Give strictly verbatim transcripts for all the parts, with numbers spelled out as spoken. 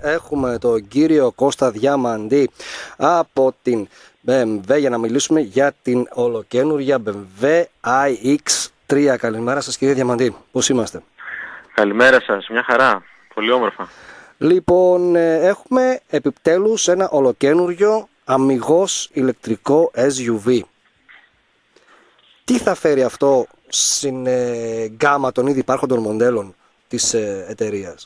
έχουμε τον κύριο Κώστα Διαμαντή από την μπι εμ ντάμπλιου για να μιλήσουμε για την ολοκαίνουργια μπι εμ ντάμπλιου άι εξ τρία. Καλημέρα σας κύριε Διαμαντή, πώς είμαστε? Καλημέρα σας, μια χαρά, πολύ όμορφα. Λοιπόν, έχουμε επιτέλους ένα ολοκαίνουργιο αμιγώς ηλεκτρικό ες γιου βι. Τι θα φέρει αυτό στην ε, γκάμα των ήδη υπάρχοντων μοντέλων της ε, εταιρείας?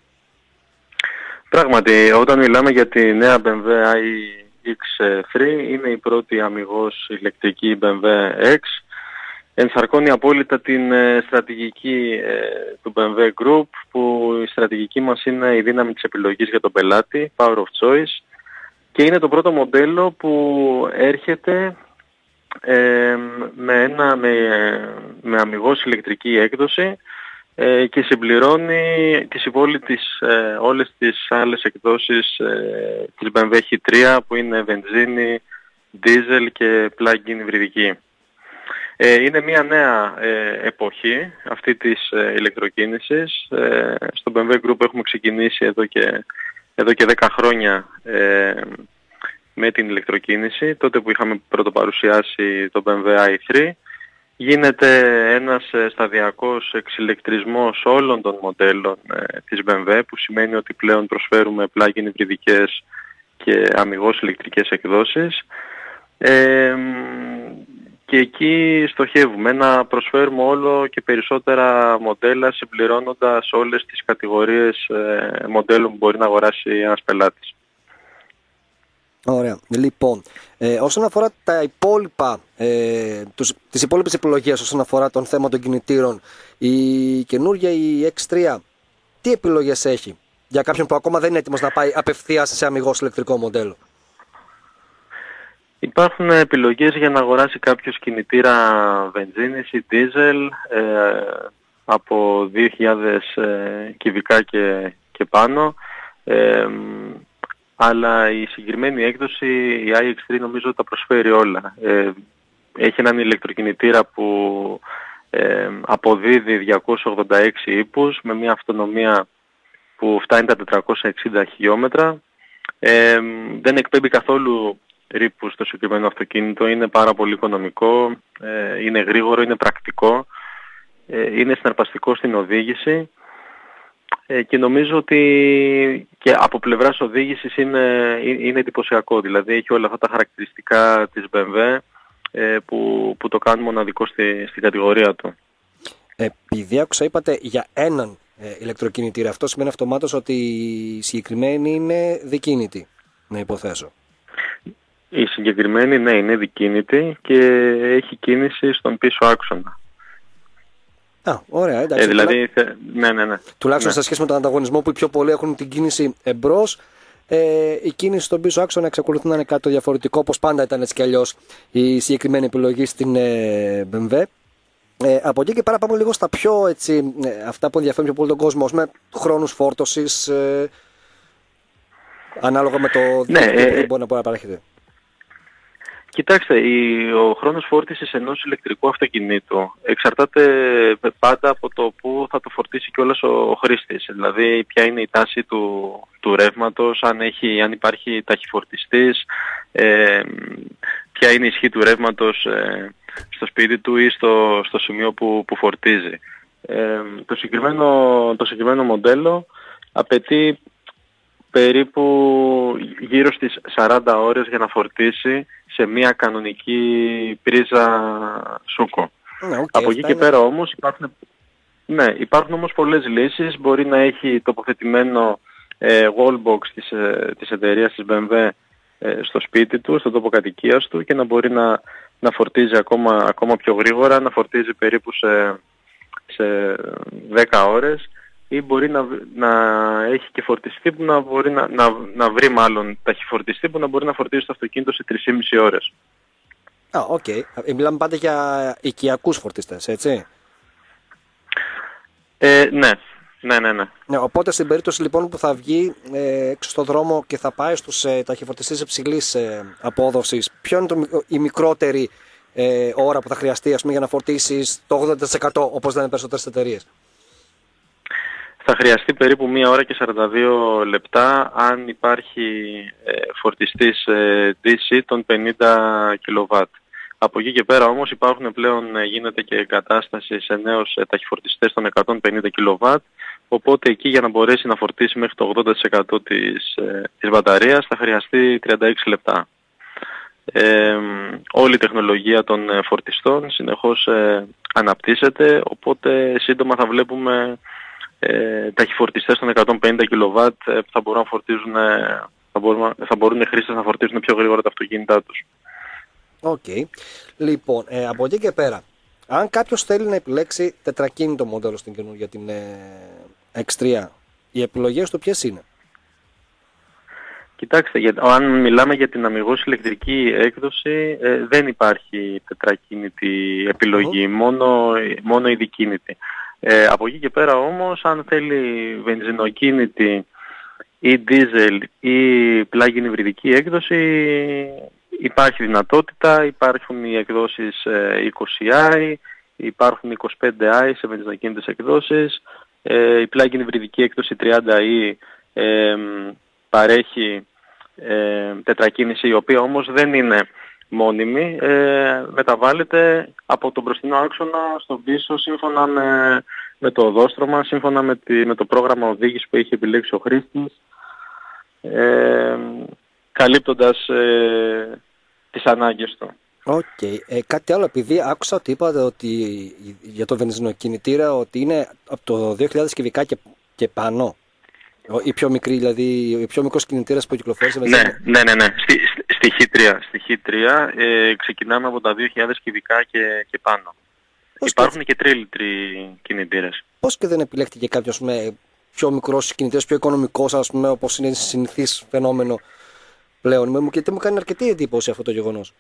Πράγματι, όταν μιλάμε για τη νέα μπι εμ ντάμπλιου άι εξ τρία, είναι η πρώτη αμιγώς ηλεκτρική μπι εμ ντάμπλιου X. Ενσαρκώνει απόλυτα την ε, στρατηγική ε, του μπι εμ ντάμπλιου Group, που η στρατηγική μας είναι η δύναμη της επιλογής για τον πελάτη, Power of Choice, και είναι το πρώτο μοντέλο που έρχεται ε, με, ένα, με, με αμιγώς ηλεκτρική έκδοση ε, και συμπληρώνει τις υπόλοιπες ε, όλες τις άλλες εκδόσεις ε, της μπι εμ ντάμπλιου έιτς τρία, που είναι βενζίνη, diesel και plug-in υβριδική. Ε, είναι μια νέα ε, εποχή αυτή της ε, ηλεκτροκίνησης. Ε, στο μπι εμ ντάμπλιου Group έχουμε ξεκινήσει εδώ και, εδώ και δέκα χρόνια ε, με την ηλεκτροκίνηση, τότε που είχαμε πρωτοπαρουσιάσει το μπι εμ ντάμπλιου άι τρία. Γίνεται ένας ε, σταδιακός εξηλεκτρισμός όλων των μοντέλων ε, της μπι εμ ντάμπλιου, που σημαίνει ότι πλέον προσφέρουμε plug-in υβριδικές και αμιγώς ηλεκτρικές εκδόσεις. Ε, και εκεί στοχεύουμε να προσφέρουμε όλο και περισσότερα μοντέλα, συμπληρώνοντας όλες τις κατηγορίες ε, μοντέλων που μπορεί να αγοράσει ένας πελάτης. Ωραία. Λοιπόν, ε, όσον αφορά τα υπόλοιπα, ε, τους, τις υπόλοιπες επιλογές όσον αφορά τον θέμα των κινητήρων, η καινούργια η εξ τρία τι επιλογές έχει για κάποιον που ακόμα δεν είναι έτοιμος να πάει απευθείας σε αμιγώς ηλεκτρικό μοντέλο? Υπάρχουν επιλογές για να αγοράσει κάποιος κινητήρα βενζίνης ή diesel ε, από δύο χιλιάδες ε, κυβικά και, και πάνω, ε, αλλά η συγκεκριμένη έκδοση, η άι εξ τρία, νομίζω ότι τα προσφέρει όλα. Ε, έχει έναν ηλεκτροκινητήρα που ε, αποδίδει διακόσιους ογδόντα έξι ύπους με μια αυτονομία που φτάνει τα τετρακόσια εξήντα χιλιόμετρα. Ε, δεν εκπέμπει καθόλου ρήπους στο συγκεκριμένο αυτοκίνητο, είναι πάρα πολύ οικονομικό, ε, είναι γρήγορο, είναι πρακτικό, ε, είναι συναρπαστικό στην οδήγηση ε, και νομίζω ότι και από πλευράς οδήγησης είναι, είναι εντυπωσιακό. Δηλαδή έχει όλα αυτά τα χαρακτηριστικά της μπι εμ ντάμπλιου ε, που, που το κάνουν μοναδικό στη, στην κατηγορία του. Επειδή άκουσα είπατε για έναν ε, ηλεκτροκινητήρα, αυτό σημαίνει αυτομάτως ότι η συγκεκριμένη είναι δικίνητη, να υποθέσω? Η συγκεκριμένη, ναι, είναι δικίνητη και έχει κίνηση στον πίσω άξονα. Α, ωραία, εντάξει. Ε, δηλαδή, τουλά... ναι, ναι, ναι. Τουλάχιστον ναι. σε σχέση με τον ανταγωνισμό που οι πιο πολλοί έχουν την κίνηση εμπρός, ε, η κίνηση στον πίσω άξονα εξακολουθεί να είναι κάτι διαφορετικό, όπως πάντα ήταν έτσι κι αλλιώς η συγκεκριμένη επιλογή στην ε, μπι εμ ντάμπλιου. Ε, από εκεί και πέρα πάμε λίγο στα πιο έτσι, ε, αυτά που ενδιαφέρουν πιο πολύ τον κόσμο, με χρόνους φόρτωσης, ε, ανάλογα με το ναι, δίκτυο ε, που μπορεί να παρέχεται. Κοιτάξτε, η, ο χρόνος φόρτισης ενός ηλεκτρικού αυτοκινήτου εξαρτάται πάντα από το που θα το φορτίσει κιόλας ο, ο χρήστης. Δηλαδή ποια είναι η τάση του, του ρεύματος, αν, έχει, αν υπάρχει ταχυφορτιστής, ε, ποια είναι η ισχύ του ρεύματος ε, στο σπίτι του ή στο, στο σημείο που, που φορτίζει. Ε, το, συγκεκριμένο, το συγκεκριμένο μοντέλο απαιτεί περίπου γύρω στις σαράντα ώρες για να φορτίσει σε μια κανονική πρίζα σούκο. Ναι, okay, από εκεί και είναι... πέρα όμως υπάρχουν, ναι, υπάρχουν όμως πολλές λύσεις. Μπορεί να έχει τοποθετημένο ε, wallbox της, ε, της εταιρείας της μπι εμ ντάμπλιου ε, στο σπίτι του, στον τόπο κατοικίας του, και να μπορεί να, να φορτίζει ακόμα, ακόμα πιο γρήγορα, να φορτίζει περίπου σε, σε δέκα ώρες, ή μπορεί να, να έχει και φορτιστή που να μπορεί να, να, να βρει μάλλον ταχυφορτιστή που να μπορεί να φορτίσει το αυτοκίνητο σε τρεις και μισή ώρες. Α, οκ. Okay. Μιλάμε πάντα για οικιακούς φορτιστές, έτσι? Ε, ναι. Ναι, ναι, ναι. Ναι, οπότε στην περίπτωση λοιπόν που θα βγει ε, έξω στον δρόμο και θα πάει στους ε, ταχυφορτιστές υψηλής ε, απόδοσης, ποιο είναι το, η μικρότερη ε, ώρα που θα χρειαστεί, ας πούμε, για να φορτίσεις το ογδόντα τοις εκατό όπως λένε περισσότερες εταιρείες? Θα χρειαστεί περίπου μία ώρα και σαράντα δύο λεπτά αν υπάρχει ε, φορτιστής ε, ντι σι των πενήντα κιλοβάτ. Από εκεί και πέρα όμως υπάρχουν πλέον, ε, γίνεται και εγκατάσταση σε νέους ε, ταχυφορτιστές των εκατόν πενήντα κιλοβάτ, οπότε εκεί για να μπορέσει να φορτίσει μέχρι το ογδόντα τοις εκατό της, ε, της μπαταρίας θα χρειαστεί τριάντα έξι λεπτά. Ε, όλη η τεχνολογία των ε, φορτιστών συνεχώς ε, αναπτύσσεται, οπότε σύντομα θα βλέπουμε ε, ταχυφορτιστές των εκατόν πενήντα κιλοβάτ ε, που θα μπορούν να φορτίζουν, ε, θα, μπορούν, θα μπορούν οι χρήστες να φορτίζουν πιο γρήγορα τα αυτοκίνητά τους. Οκ. Okay. Λοιπόν, ε, από εκεί και πέρα, αν κάποιος θέλει να επιλέξει τετρακίνητο μοντέλο στην καινούργια την ε, εξ τρία, οι επιλογές του ποιες είναι? Κοιτάξτε, για, αν μιλάμε για την αμιγώς ηλεκτρική έκδοση, ε, δεν υπάρχει τετρακίνητη επιλογή, mm-hmm. μόνο, μόνο η δικίνητη. Ε, από εκεί και πέρα όμως, αν θέλει βενζινοκίνητη ή diesel ή plug-in υβριδική έκδοση, υπάρχει δυνατότητα, υπάρχουν οι εκδόσεις ε, είκοσι άι, υπάρχουν είκοσι πέντε άι σε βενζινοκίνητες εκδόσεις, ε, η plug-in υβριδική έκδοση τριάντα ι ε, παρέχει ε, τετρακίνηση, η οποία όμως δεν είναι μόνιμη, ε, μεταβάλλεται από τον μπροστινό άξονα στον πίσω σύμφωνα με, με το οδόστρωμα, σύμφωνα με, τη, με το πρόγραμμα οδήγησης που έχει επιλέξει ο χρήστης, ε, καλύπτοντας ε, τις ανάγκες του. Οκ. Okay. Ε, κάτι άλλο, επειδή άκουσα ότι είπατε ότι για το βενζινοκινητήρα ότι είναι από το δύο χιλιάδες κυβικά και, και πάνω. Η πιο μικρή, δηλαδή, ο πιο μικρός κινητήρας που κυκλοφόρησε με ναι, ναι, ναι, ναι. Στη, στη χ τρία, στη χ τρία ε, ξεκινάμε από τα δύο χιλιάδες κυβικά και, και πάνω. Πώς υπάρχουν και, και τρίλιτροι κινητήρες. Πώς και δεν επιλέχθηκε κάποιος με πιο μικρός κινητήρας, πιο οικονομικός, ας πούμε, όπως είναι συνηθής φαινόμενο πλέον? Γιατί μου κάνει αρκετή εντύπωση αυτό το γεγονός.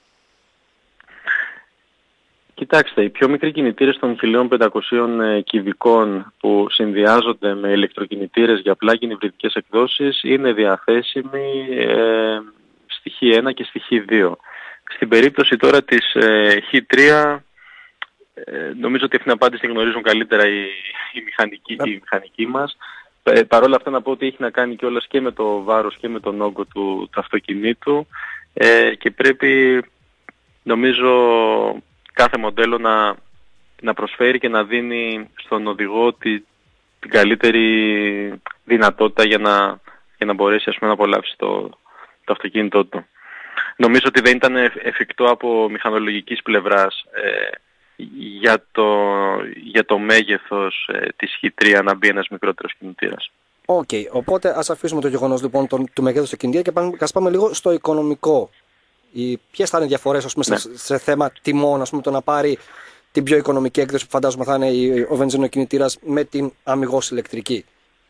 Κοιτάξτε, οι πιο μικροί κινητήρες των χίλια πεντακόσιων κυβικών που συνδυάζονται με ηλεκτροκινητήρες για plug-in υβριδικές εκδόσεις είναι διαθέσιμοι ε, στη χ ένα και στη χ δύο. Στην περίπτωση τώρα της ε, χ τρία, ε, νομίζω ότι αυτήν την απάντηση τη γνωρίζουν καλύτερα οι, οι, μηχανικοί, οι μηχανικοί μας. Ε, Παρ' όλα αυτά να πω ότι έχει να κάνει κιόλας και με το βάρος και με τον όγκο του, του αυτοκινήτου ε, και πρέπει, νομίζω, κάθε μοντέλο να, να προσφέρει και να δίνει στον οδηγό τη, την καλύτερη δυνατότητα για να, για να μπορέσει, ας πούμε, να απολαύσει το, το αυτοκίνητό του. Νομίζω ότι δεν ήταν εφικτό από μηχανολογικής πλευράς ε, για, το, για το μέγεθος ε, της χ τρία να μπει ένας μικρότερος κινητήρας. Οκ, okay, οπότε ας αφήσουμε το γεγονός λοιπόν του, του μεγέθους του κινητήρα και πάμε, ας πάμε λίγο στο οικονομικό. Οι, ποιες θα είναι οι διαφορές, ας πούμε, ναι. σε, σε θέμα τιμών, ας πούμε, το να πάρει την πιο οικονομική έκδοση που φαντάζομαι θα είναι ο βενζινοκινητήρας με την αμιγώς ηλεκτρική?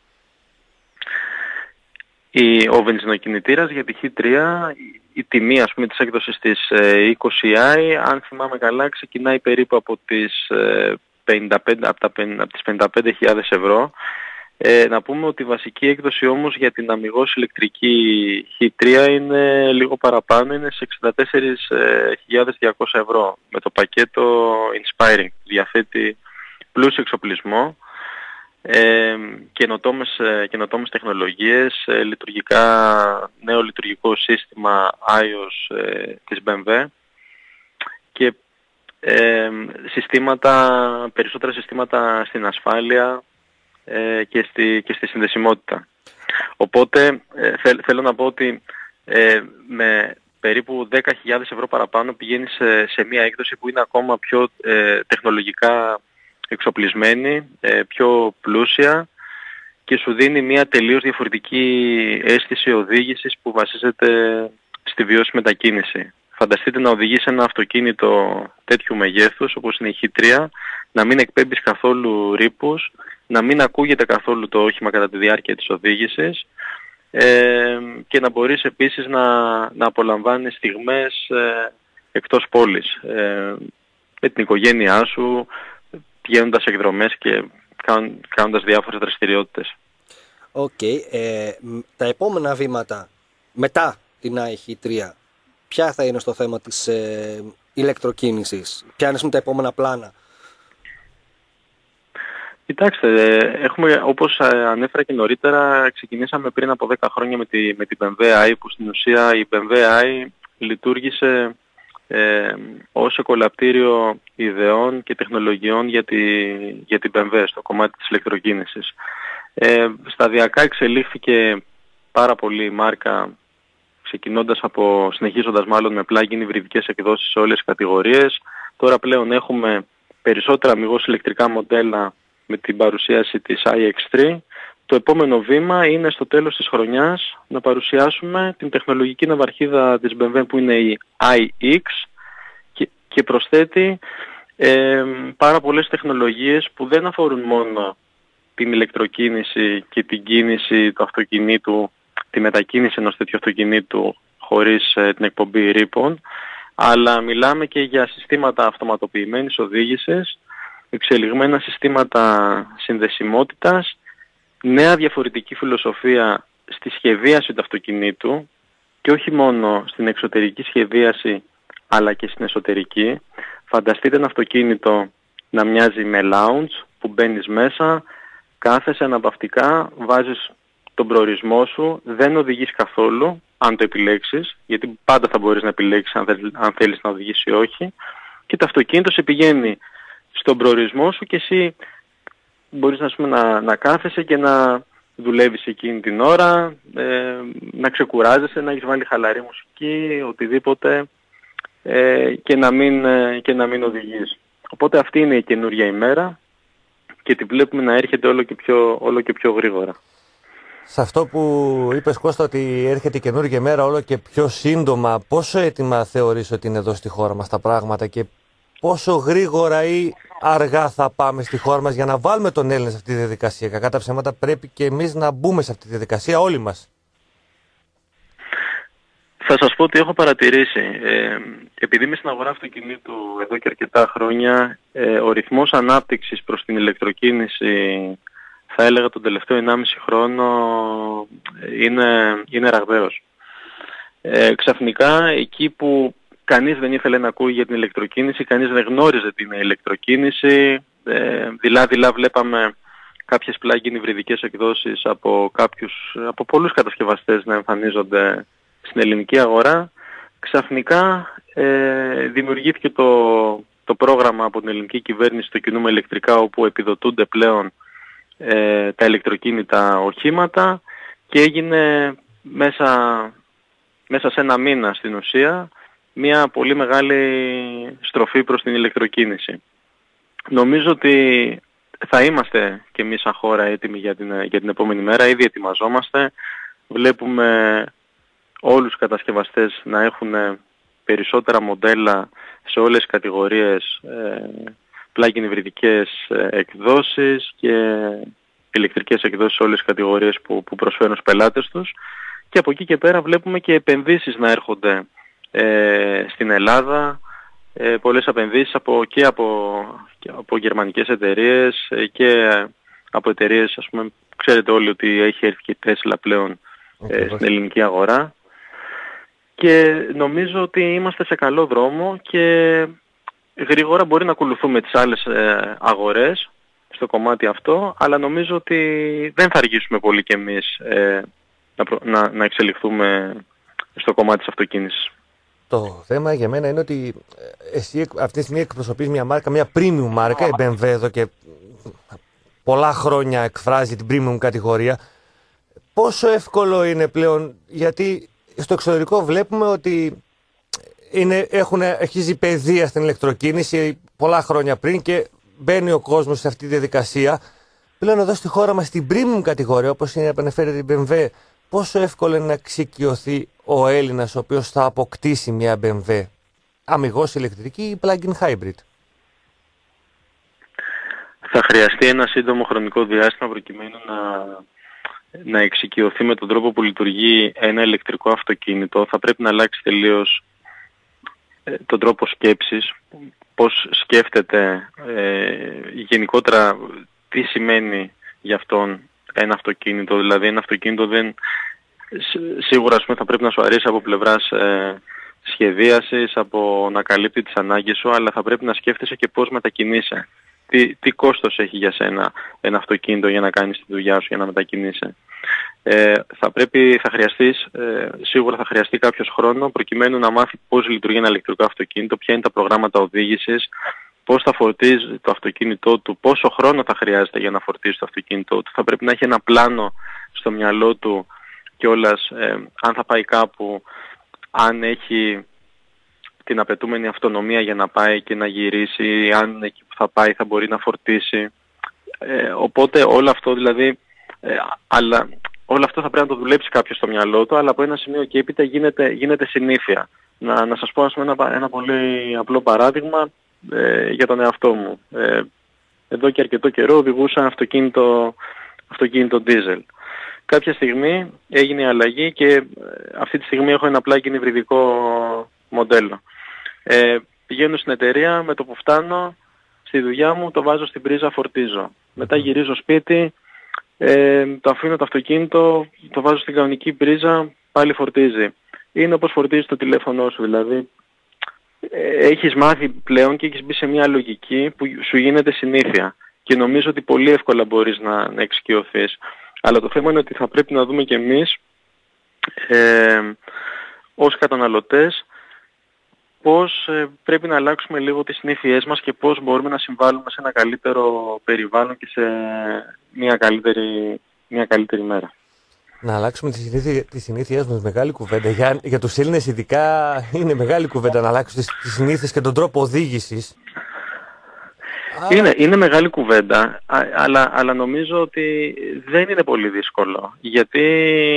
Η, ο βενζινοκινητήρας για τη χ τρία, η, η τιμή, ας πούμε, της έκδοσης της ε, είκοσι άι, αν θυμάμαι καλά, ξεκινάει περίπου από τις, ε, πενήντα πέντε, από τα, από τις πενήντα πέντε χιλιάδες ευρώ. Ε, να πούμε ότι η βασική έκδοση όμως για την αμιγώς ηλεκτρική χ τρία είναι λίγο παραπάνω, είναι σε εξήντα τέσσερις χιλιάδες διακόσια ευρώ με το πακέτο Inspiring. Διαθέτει πλούσιο εξοπλισμό, ε, καινοτόμες, καινοτόμες τεχνολογίες, ε, λειτουργικά, νέο λειτουργικό σύστημα άι ο ες ε, της μπι εμ ντάμπλιου και ε, συστήματα, περισσότερα συστήματα στην ασφάλεια και στη, και στη συνδεσιμότητα. Οπότε ε, θέλ, θέλω να πω ότι ε, με περίπου δέκα χιλιάδες ευρώ παραπάνω πηγαίνει σε, σε μια έκδοση που είναι ακόμα πιο ε, τεχνολογικά εξοπλισμένη, ε, πιο πλούσια και σου δίνει μια τελείως διαφορετική αίσθηση οδήγησης που βασίζεται στη βιώσιμη μετακίνηση. Φανταστείτε να οδηγείς ένα αυτοκίνητο τέτοιου μεγέθους όπως είναι η χ τρία, να μην εκπέμπεις καθόλου ρήπους, να μην ακούγεται καθόλου το όχημα κατά τη διάρκεια της οδήγησης ε, και να μπορείς επίσης να, να απολαμβάνεις στιγμές ε, εκτός πόλης ε, με την οικογένειά σου, πηγαίνοντας εκδρομές και κάνοντας διάφορες δραστηριότητες. Οκ. Okay. Ε, τα επόμενα βήματα μετά την άι χ τρία, ποια θα είναι στο θέμα της ε, ηλεκτροκίνησης? Ποια είναι τα επόμενα πλάνα? Κοιτάξτε, έχουμε, όπως ανέφερα και νωρίτερα, ξεκινήσαμε πριν από δέκα χρόνια με, τη, με την μπι εμ ντάμπλιου άι, που στην ουσία η μπι εμ ντάμπλιου άι λειτουργήσε ε, ως εκολαπτήριο ιδεών και τεχνολογιών για, τη, για την μπι εμ ντάμπλιου στο κομμάτι της ηλεκτροκίνησης. Ε, σταδιακά εξελίχθηκε πάρα πολύ η μάρκα, ξεκινώντας από, συνεχίζοντας μάλλον με plug-in υβριδικές εκδόσεις σε όλες τις κατηγορίες. Τώρα πλέον έχουμε περισσότερα αμιγώς ηλεκτρικά μοντέλα με την παρουσίαση της άι εξ θρι. Το επόμενο βήμα είναι στο τέλος της χρονιάς να παρουσιάσουμε την τεχνολογική ναυαρχίδα της μπι εμ ντάμπλιου που είναι η άι εξ και, και προσθέτει ε, πάρα πολλές τεχνολογίες που δεν αφορούν μόνο την ηλεκτροκίνηση και την κίνηση του αυτοκινήτου, τη μετακίνηση ενός τέτοιου αυτοκινήτου χωρίς ε, την εκπομπή ρήπων, αλλά μιλάμε και για συστήματα αυτοματοποιημένης οδήγησης, εξελιγμένα συστήματα συνδεσιμότητας, νέα διαφορετική φιλοσοφία στη σχεδίαση του αυτοκινήτου και όχι μόνο στην εξωτερική σχεδίαση αλλά και στην εσωτερική. Φανταστείτε ένα αυτοκίνητο να μοιάζει με lounge που μπαίνεις μέσα, κάθεσαι αναπαυτικά, βάζεις τον προορισμό σου, δεν οδηγείς καθόλου αν το επιλέξεις, γιατί πάντα θα μπορείς να επιλέξεις αν, θέλ, αν θέλεις να οδηγήσεις ή όχι, και το αυτοκίνητο σε πηγαίνει στον προορισμό σου και εσύ μπορείς να, πούμε, να, να κάθεσαι και να δουλεύεις εκείνη την ώρα, ε, να ξεκουράζεσαι, να έχεις βάλει χαλαρή μουσική, οτιδήποτε ε, και, να μην, ε, και να μην οδηγείς. Οπότε αυτή είναι η καινούργια ημέρα και τη βλέπουμε να έρχεται όλο και πιο, όλο και πιο γρήγορα. Σε αυτό που είπες, Κώστα, ότι έρχεται η καινούργια ημέρα όλο και πιο σύντομα, πόσο έτοιμα θεωρείς ότι είναι εδώ στη χώρα μας τα πράγματα και πόσο γρήγορα ή αργά θα πάμε στη χώρα μας για να βάλουμε τον Έλληνα σε αυτή τη διαδικασία? Κακά τα ψέματα, πρέπει και εμείς να μπούμε σε αυτή τη διαδικασία όλοι μας. Θα σας πω ότι έχω παρατηρήσει. Ε, επειδή είμαι στην αγορά αυτοκινήτου εδώ και αρκετά χρόνια, ε, ο ρυθμός ανάπτυξης προς την ηλεκτροκίνηση, θα έλεγα τον τελευταίο ενάμιση χρόνο, είναι, είναι ραγδαίος. Ε, ξαφνικά εκεί που κανείς δεν ήθελε να ακούει για την ηλεκτροκίνηση, κανείς δεν γνώριζε την ηλεκτροκίνηση, ε, δειλά-δειλά βλέπαμε κάποιες plug-in υβριδικές εκδόσεις από, κάποιους, από πολλούς κατασκευαστές να εμφανίζονται στην ελληνική αγορά. Ξαφνικά ε, δημιουργήθηκε το, το πρόγραμμα από την ελληνική κυβέρνηση το κινούμε ηλεκτρικά, όπου επιδοτούνται πλέον ε, τα ηλεκτροκίνητα οχήματα και έγινε μέσα, μέσα σε ένα μήνα στην ουσία μια πολύ μεγάλη στροφή προς την ηλεκτροκίνηση. Νομίζω ότι θα είμαστε και εμείς σαν χώρα έτοιμοι για την, για την επόμενη μέρα, ήδη ετοιμαζόμαστε. Βλέπουμε όλους τους κατασκευαστές να έχουν περισσότερα μοντέλα σε όλες τις κατηγορίες, ε, plug-in υβριδικές εκδόσεις και ηλεκτρικές εκδόσεις σε όλες τις κατηγορίες που, που προσφέρουν στους πελάτες τους. Και από εκεί και πέρα βλέπουμε και επενδύσεις να έρχονται ε, στην Ελλάδα, ε, πολλές επενδύσεις από, και, από, και από γερμανικές εταιρείες ε, και από εταιρείες, ας πούμε, ξέρετε όλοι ότι έχει έρθει και η Tesla πλέον ε, στην ελληνική αγορά. Και νομίζω ότι είμαστε σε καλό δρόμο και γρήγορα μπορεί να ακολουθούμε τις άλλες ε, αγορές στο κομμάτι αυτό, αλλά νομίζω ότι δεν θα αργήσουμε πολύ κι εμείς ε, να, προ, να, να εξελιχθούμε στο κομμάτι της αυτοκίνησης. Το θέμα για μένα είναι ότι εσύ αυτή τη στιγμή εκπροσωπείς μια μάρκα, μια premium μάρκα, η μπι εμ ντάμπλιου εδώ και πολλά χρόνια εκφράζει την premium κατηγορία. Πόσο εύκολο είναι πλέον, γιατί στο εξωτερικό βλέπουμε ότι είναι, έχουν, αρχίζει παιδεία στην ηλεκτροκίνηση πολλά χρόνια πριν και μπαίνει ο κόσμος σε αυτή τη διαδικασία. Πλέον εδώ στη χώρα μας στην premium κατηγορία, όπως είναι επαναφέρεται η μπι εμ ντάμπλιου, πόσο εύκολο είναι να εξοικειωθεί ο Έλληνας ο οποίος θα αποκτήσει μια μπι εμ ντάμπλιου, αμιγώς ηλεκτρική ή plug-in hybrid? Θα χρειαστεί ένα σύντομο χρονικό διάστημα προκειμένου να, να εξοικειωθεί με τον τρόπο που λειτουργεί ένα ηλεκτρικό αυτοκίνητο. Θα πρέπει να αλλάξει τελείως ε, τον τρόπο σκέψης, πώς σκέφτεται ε, γενικότερα, τι σημαίνει για αυτόν ένα αυτοκίνητο. Δηλαδή ένα αυτοκίνητο δεν, σίγουρα ας πούμε, θα πρέπει να σου αρέσει από πλευράς ε, σχεδίασης, από να καλύπτει τις ανάγκες σου, αλλά θα πρέπει να σκέφτεσαι και πώς μετακινείσαι. τι, τι κόστος έχει για σένα ένα αυτοκίνητο για να κάνεις τη δουλειά σου, για να μετακινείσαι. Ε, θα πρέπει, θα χρειαστείς, ε, σίγουρα θα χρειαστεί κάποιος χρόνο προκειμένου να μάθει πώς λειτουργεί ένα ηλεκτρικό αυτοκίνητο, ποια είναι τα προγράμματα οδήγησης, πώς θα φορτίζει το αυτοκίνητό του, πόσο χρόνο θα χρειάζεται για να φορτίσει το αυτοκίνητό του. Θα πρέπει να έχει ένα πλάνο στο μυαλό του κιόλας, ε, αν θα πάει κάπου, αν έχει την απαιτούμενη αυτονομία για να πάει και να γυρίσει, αν εκεί που θα πάει θα μπορεί να φορτίσει. Ε, οπότε όλο αυτό δηλαδή, ε, αλλά όλο αυτό θα πρέπει να το δουλέψει κάποιος στο μυαλό του, αλλά από ένα σημείο και έπειτα γίνεται, γίνεται συνήθεια. Να, να σας πω ας πούμε, ένα, ένα πολύ απλό παράδειγμα ε, για τον εαυτό μου. Ε, εδώ και αρκετό καιρό οδηγούσα αυτοκίνητο, αυτοκίνητο diesel. Κάποια στιγμή έγινε η αλλαγή και ε, αυτή τη στιγμή έχω ένα plug-in υβριδικό μοντέλο. Ε, πηγαίνω στην εταιρεία, με το που φτάνω στη δουλειά μου το βάζω στην πρίζα, φορτίζω. Μετά γυρίζω σπίτι, ε, το αφήνω το αυτοκίνητο, το βάζω στην κανονική πρίζα, πάλι φορτίζει. Είναι όπως φορτίζει το τηλέφωνό σου, δηλαδή ε, έχεις μάθει πλέον και έχεις μπει σε μια λογική που σου γίνεται συνήθεια και νομίζω ότι πολύ εύκολα μπορείς να, να εξοικειωθείς. Αλλά το θέμα είναι ότι θα πρέπει να δούμε και εμείς ε, ως καταναλωτές πώς ε, πρέπει να αλλάξουμε λίγο τις συνήθειές μας και πώς μπορούμε να συμβάλλουμε σε ένα καλύτερο περιβάλλον και σε μια καλύτερη, μια καλύτερη μέρα. Να αλλάξουμε τις συνήθειες, τις συνήθειές μας, μεγάλη κουβέντα. Για, για τους Έλληνες ειδικά είναι μεγάλη κουβέντα να αλλάξουν τις, τις συνήθειες και τον τρόπο οδήγησης. Είναι, είναι μεγάλη κουβέντα, αλλά, αλλά νομίζω ότι δεν είναι πολύ δύσκολο. Γιατί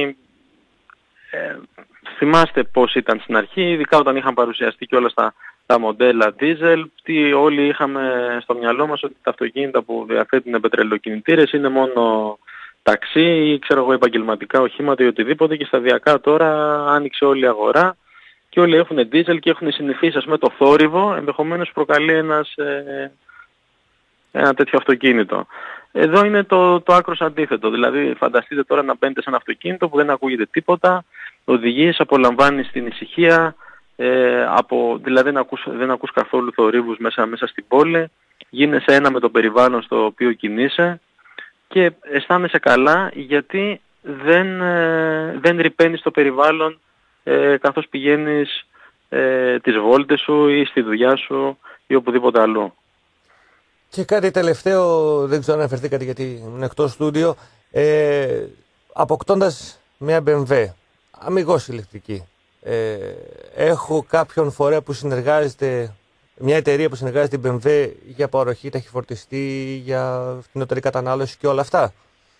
ε, θυμάστε πώς ήταν στην αρχή, ειδικά όταν είχαν παρουσιαστεί και όλα στα τα μοντέλα diesel, τι όλοι είχαμε στο μυαλό μας ότι τα αυτοκίνητα που διαθέτουν πετρελαιοκινητήρες είναι μόνο ταξί ή ξέρω εγώ επαγγελματικά οχήματα ή οτιδήποτε, και σταδιακά τώρα άνοιξε όλη η αγορά και όλοι έχουν diesel και έχουν συνηθίσει με το θόρυβο, ενδεχομένως προκαλεί ένας, ε, ένα τέτοιο αυτοκίνητο. Εδώ είναι το, το άκρος αντίθετο, δηλαδή φανταστείτε τώρα να μπαίνετε σε ένα αυτοκίνητο που δεν ακούγεται τίποτα, οδηγείς, απολαμβάνεις την ησυχία, ε, από, δηλαδή δεν ακούς, δεν ακούς καθόλου θορύβους μέσα, μέσα στην πόλη, γίνεσαι ένα με το περιβάλλον στο οποίο κινείσαι και αισθάνεσαι καλά γιατί δεν, ε, δεν ρυπαίνεις το περιβάλλον ε, καθώς πηγαίνεις ε, τις βόλτες σου ή στη δουλειά σου ή οπουδήποτε αλλού. Και κάτι τελευταίο, δεν ξέρω αν αναφερθήκατε γιατί είναι εκτός στούντιο, ε, αποκτώντας μια μπι εμ ντάμπλιου, αμιγώς ηλεκτρική, ε, έχω κάποιον φορέα που συνεργάζεται, μια εταιρεία που συνεργάζεται την μπι εμ ντάμπλιου για παροχή ταχυφορτιστή, για φθηνότερη κατανάλωση και όλα αυτά.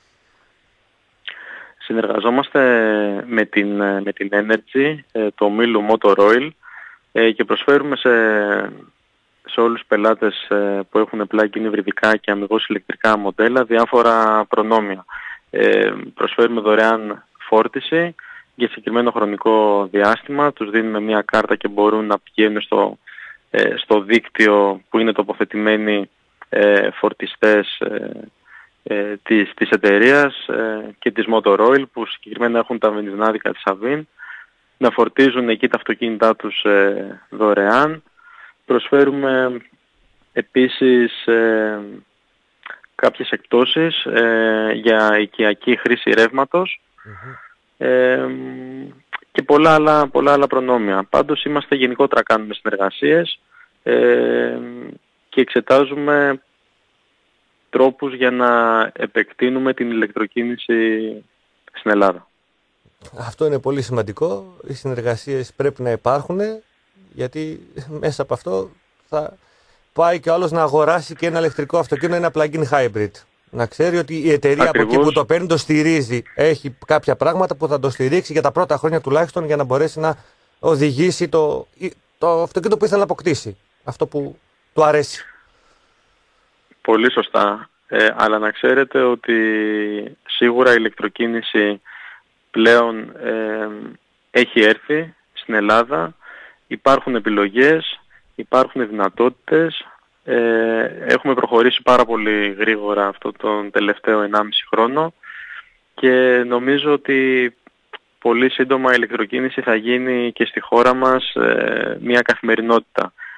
Συνεργαζόμαστε με την, με την Energy, το ομίλου Motor Oil, και προσφέρουμε σε, σε όλους τους πελάτες που έχουν plug-in υβριδικά και αμιγώς ηλεκτρικά μοντέλα διάφορα προνόμια. Ε, προσφέρουμε δωρεάν φόρτιση για συγκεκριμένο χρονικό διάστημα, τους δίνουμε μια κάρτα και μπορούν να πηγαίνουν στο, ε, στο δίκτυο που είναι τοποθετημένοι ε, φορτιστές ε, ε, της, της εταιρείας ε, και της Motor Oil, που συγκεκριμένα έχουν τα βενζινάδικα της Avin, να φορτίζουν εκεί τα αυτοκίνητά τους ε, δωρεάν. Προσφέρουμε επίσης ε, κάποιες εκπτώσεις ε, για οικιακή χρήση ρεύματος mm-hmm. ε, και πολλά άλλα, πολλά άλλα προνόμια. Πάντως είμαστε γενικότερα, κάνουμε συνεργασίες ε, και εξετάζουμε τρόπους για να επεκτείνουμε την ηλεκτροκίνηση στην Ελλάδα. Αυτό είναι πολύ σημαντικό. Οι συνεργασίες πρέπει να υπάρχουν, γιατί μέσα από αυτό θα πάει και ο άλλος να αγοράσει και ένα ηλεκτρικό αυτοκίνητο, ένα plug-in hybrid. Να ξέρει ότι η εταιρεία Ακριβώς. από εκεί που το παίρνει το στηρίζει. Έχει κάποια πράγματα που θα το στηρίξει για τα πρώτα χρόνια τουλάχιστον, για να μπορέσει να οδηγήσει το, το αυτοκίνητο που ήθελε να αποκτήσει. Αυτό που του αρέσει. Πολύ σωστά. Ε, αλλά να ξέρετε ότι σίγουρα η ηλεκτροκίνηση πλέον ε, έχει έρθει στην Ελλάδα. Υπάρχουν επιλογές, υπάρχουν δυνατότητες. Ε, έχουμε προχωρήσει πάρα πολύ γρήγορα αυτό τον τελευταίο ενάμιση χρόνο και νομίζω ότι πολύ σύντομα η ηλεκτροκίνηση θα γίνει και στη χώρα μας ε, μια καθημερινότητα.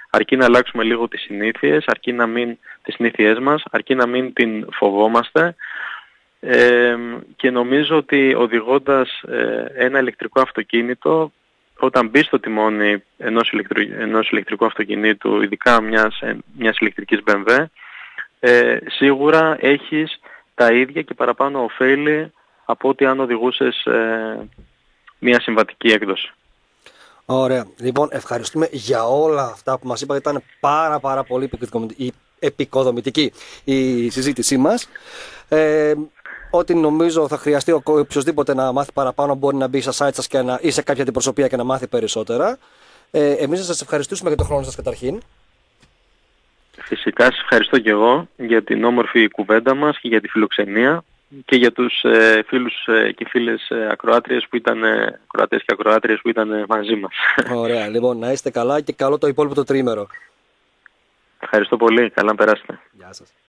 αρκεί να αλλάξουμε λίγο τις συνήθειες, αρκεί να μην, τις συνήθειές μας, αρκεί να μην την φοβόμαστε. Ε, και νομίζω ότι οδηγώντας ε, ένα ηλεκτρικό αυτοκίνητο, όταν μπει στο τιμόνι ενός, ηλεκτρου, ενός ηλεκτρικού αυτοκινήτου, ειδικά μιας, μιας ηλεκτρικής μπι εμ βι, ε, σίγουρα έχεις τα ίδια και παραπάνω ωφέλη από ότι αν οδηγούσες ε, μια συμβατική έκδοση. Ωραία. Λοιπόν, ευχαριστούμε για όλα αυτά που μας είπατε. Ήταν πάρα πάρα πολύ επικοδομητική η συζήτησή μας. Ε, Ό,τι νομίζω θα χρειαστεί ο οποιοσδήποτε να μάθει παραπάνω, μπορεί να μπει στα site σας και να, ή σε κάποια αντιπροσωπεία και να μάθει περισσότερα. Ε, εμείς να σας ευχαριστήσουμε για τον χρόνο σας καταρχήν. Φυσικά σας ευχαριστώ και εγώ για την όμορφη κουβέντα μας και για τη φιλοξενία και για τους ε, φίλους ε, και φίλες ε, ακροάτριες που ήταν, ε, ακροατές και ακροάτριες που ήταν ε, μαζί μας. Ωραία. Λοιπόν, να είστε καλά και καλό το υπόλοιπο το τρίμερο. Ευχαριστώ πολύ. Καλά να περάσετε. Γεια σας.